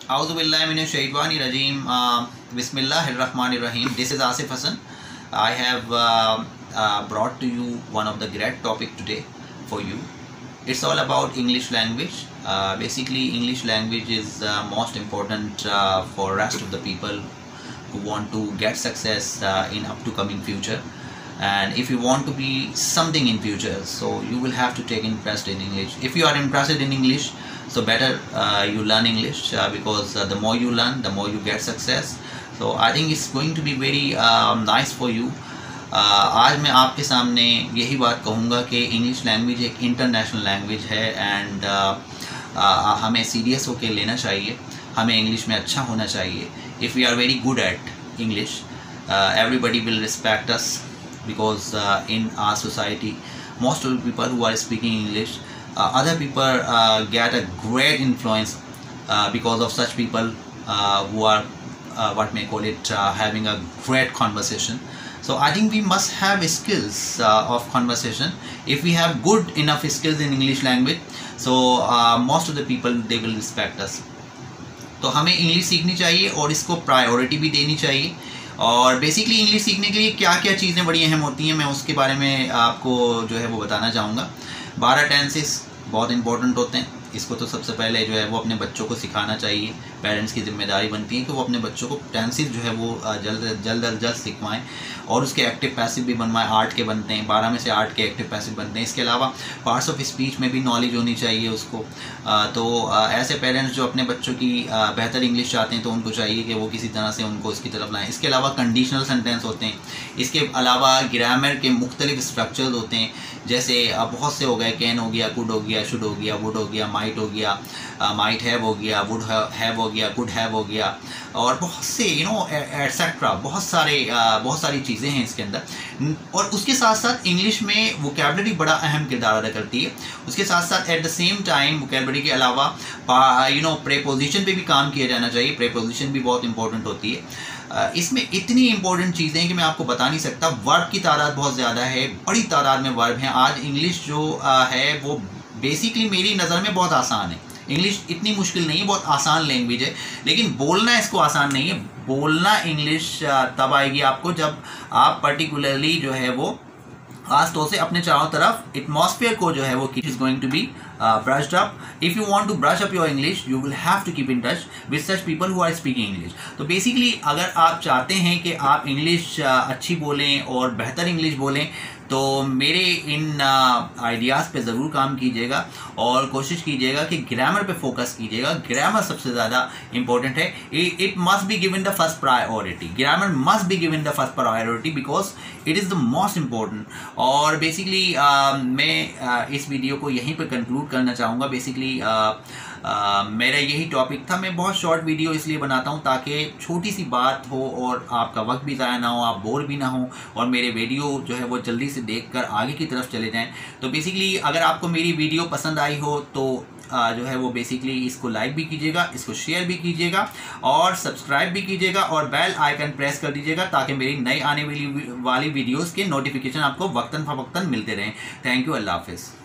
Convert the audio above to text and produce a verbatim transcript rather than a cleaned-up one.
Auzubillahiminash-shaytanir-rajeem. Uh, Bismillahir-Rahmanir-Rahim. This is Asif Hassan. I have uh, uh, brought to you one of the great topic today for you. It's all about English language. Uh, basically, English language is uh, most important uh, for rest of the people who want to get success uh, in up to coming future. And if you want to be something in future, so you will have to take interest in English. If you are interested in English, so better uh, you learn English uh, because uh, the more you learn, the more you get success. So I think it's going to be very um, nice for you. uh, आज मैं आपके सामने यही बात कहूँगा कि English language एक international language है एंड uh, uh, हमें सीरियस होकर लेना चाहिए, हमें इंग्लिश में अच्छा होना चाहिए. If we are very good at English, everybody will respect us because uh, in our society most of the people who are speaking English, uh, other people uh, get a great influence uh, because of such people uh, who are uh, what may call it uh, having a great conversation. So I think we must have skills uh, of conversation. If we have good enough skills in English language, so uh, most of the people they will respect us. तो हमें English सीखनी चाहिए और इसको priority भी देनी चाहिए. और बेसिकली इंग्लिश सीखने के लिए क्या क्या चीज़ें बड़ी अहम होती हैं, मैं उसके बारे में आपको जो है वो बताना चाहूँगा. बारह टेंसेस बहुत इंपॉर्टेंट होते हैं. इसको तो सबसे पहले जो है वो अपने बच्चों को सिखाना चाहिए. पेरेंट्स की जिम्मेदारी बनती है कि वो अपने बच्चों को टेंसेस जो है वो जल्द जल्द अज जल्द सिखवाएं और उसके एक्टिव पैसिव भी बनवाएं. आठ के बनते हैं, बारह में से आठ के एक्टिव पैसिव बनते हैं. इसके अलावा पार्ट्स ऑफ स्पीच में भी नॉलेज होनी चाहिए उसको. तो ऐसे पेरेंट्स जो अपने बच्चों की बेहतर इंग्लिश चाहते हैं तो उनको चाहिए कि वो किसी तरह से उनको इसकी तरफ लाएँ. इसके अलावा कंडीशनल सेंटेंस होते हैं. इसके अलावा ग्रामर के मुख्तलिफ स्ट्रक्चर्स होते हैं, जैसे बहुत से हो गए. कैन हो गया, कुड हो गया, शुड हो गया, वुड हो गया, माइट हो गया, माइट हैव हो गया, वुड हैव हो गया, कुड हैव हो गया, और बहुत से यू नो एटसेट्रा. बहुत सारे uh, बहुत सारी चीज़ें हैं इसके अंदर. और उसके साथ साथ इंग्लिश में वोकैबुलरी बड़ा अहम किरदार अदा करती है. उसके साथ साथ at the same time vocabulary के अलावा यू नो प्रेपोजिशन पे भी काम किया जाना चाहिए. प्रेपोजिशन भी बहुत इंपॉर्टेंट होती है. Uh, इसमें इतनी इंपॉर्टेंट चीज़ें हैं कि मैं आपको बता नहीं सकता. वर्ब की तादाद बहुत ज़्यादा है, बड़ी तादाद में वर्ब हैं. आज इंग्लिश जो uh, है वो बेसिकली मेरी नज़र में बहुत आसान है. इंग्लिश इतनी मुश्किल नहीं है, बहुत आसान लैंग्वेज है, लेकिन बोलना इसको आसान नहीं है. बोलना इंग्लिश तब आएगी आपको जब आप पर्टिकुलरली जो है वो खास तौर से अपने चारों तरफ एटमॉस्फेयर को जो है वो is going to be brushed up. If you want to brush up your English you will have to keep in touch with such people who are speaking English. तो बेसिकली अगर आप चाहते हैं कि आप इंग्लिश अच्छी बोलें और बेहतर इंग्लिश बोलें तो मेरे इन आइडियाज़ पे ज़रूर काम कीजिएगा और कोशिश कीजिएगा कि ग्रामर पे फोकस कीजिएगा. ग्रामर सबसे ज़्यादा इंपॉर्टेंट है. It must be given the first priority. Grammar must be given the first priority because it is the most important. और बेसिकली uh, मैं uh, इस वीडियो को यहीं पे कंक्लूड करना चाहूँगा. बेसिकली uh, Uh, मेरा यही टॉपिक था. मैं बहुत शॉर्ट वीडियो इसलिए बनाता हूँ ताकि छोटी सी बात हो और आपका वक्त भी ज़ाया ना हो, आप बोर भी ना हो और मेरे वीडियो जो है वो जल्दी से देखकर आगे की तरफ चले जाएं. तो बेसिकली अगर आपको मेरी वीडियो पसंद आई हो तो uh, जो है वो बेसिकली इसको लाइक भी कीजिएगा, इसको शेयर भी कीजिएगा और सब्सक्राइब भी कीजिएगा और बेल आइकन प्रेस कर दीजिएगा ताकि मेरी नई आने वाली वाली वीडियोज़ के नोटिफिकेशन आपको वक्तन फवक्तन मिलते रहें. Thank you. अल्लाह हाफिज़.